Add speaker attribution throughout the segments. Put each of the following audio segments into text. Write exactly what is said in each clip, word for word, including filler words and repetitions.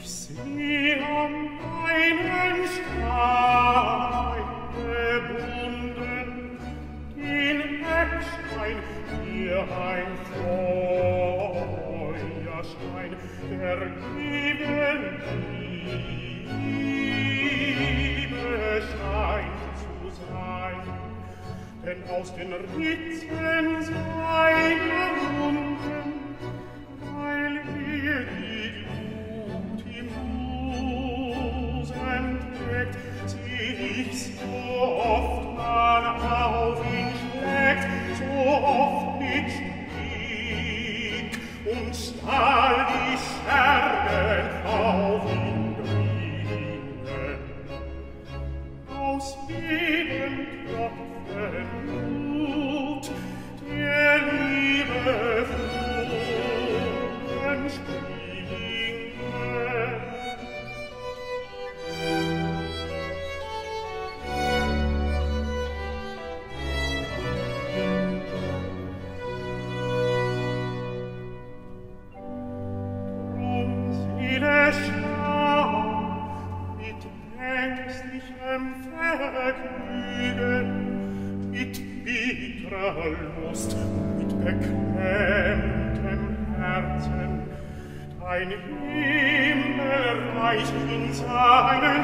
Speaker 1: Ich seh an einen Stein gebunden, den Eckstein, hier ein Feuerstein, der gegen Liebe scheint zu sein. Denn aus den Ritzen seiner Wunden, weil ihr die Glut im Busen trägt, sieh ich so oft man auf ihn schlägt, so oft mit Stieg und Stahl die Schergen auf ihn bringen. Aus jedem Tropfen Blut der Liebe Funken springen. Drum Seele schau mit ängstlichem Vergnügen, mit bitterer Lust, mit beklemmtem Herzen, dein Himmelreich in seinen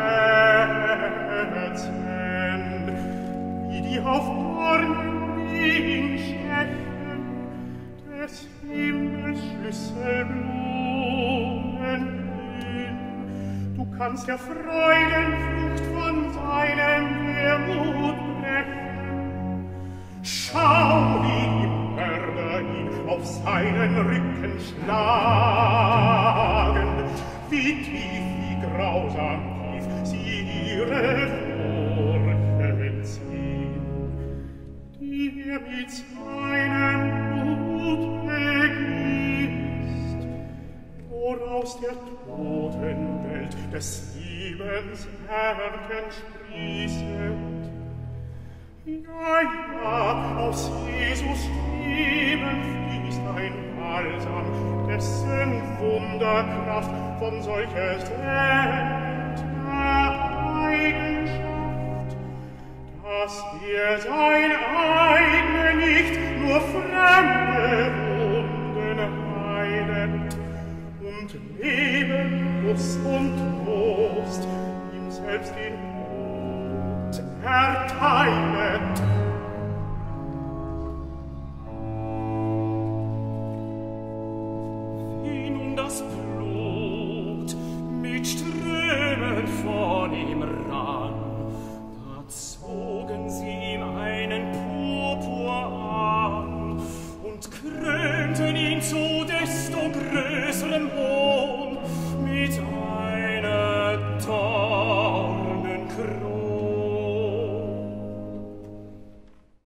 Speaker 1: Schätzen, wie die auf dornigen Schächten des Himmels Schlüsselblumen blühen. Du kannst der Freudenfrucht von seinem Wermut brechen. Schau, wie die Mörder ihn auf seinen Rücken schlagen, wie tief, wie grausam tief sie ihre Furchen ziehen, die er mit seinem Blut begießt, woraus der Totenwelt des Liebens Herrchen sprießet. Ja, ja, aus Jesus Leben fließt ein Balsam, dessen Wunderkraft von solcher seltener Eigenschaft, dass er sein eigene nicht, nur fremde Wunden heilet und Leben, Lust und Trost ihm selbst den Tod erteilet. Wie nun das Blut mit Strömen von ihm rann, da zogen sie ihm einen Purpur an und krönten ihn zu